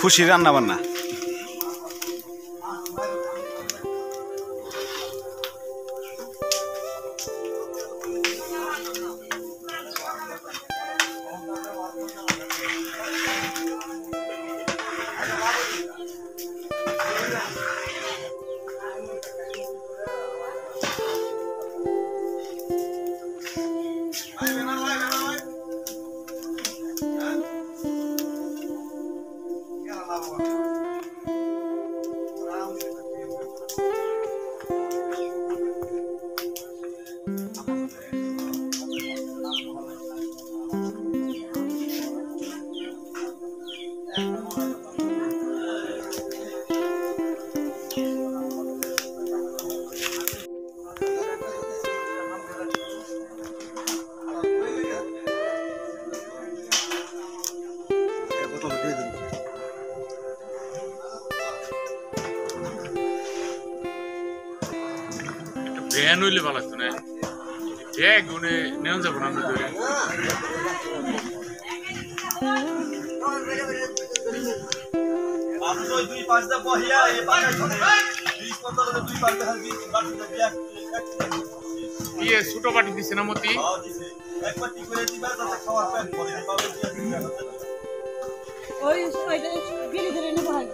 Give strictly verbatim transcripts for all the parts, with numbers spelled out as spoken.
খুশি রান্না বান্না। ভ্যান হইলে ভালো লাগতো না, ব্যাগ উনি নেওয়া যাবো না আমরা ধরে। ইয়ে ছোট বাটি দিছে না মতি? ওই ওইটা গিলি ধরে নেব হয়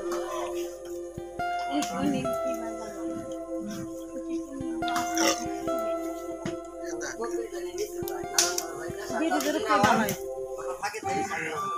গিলি ধরে খাওয়া হয়।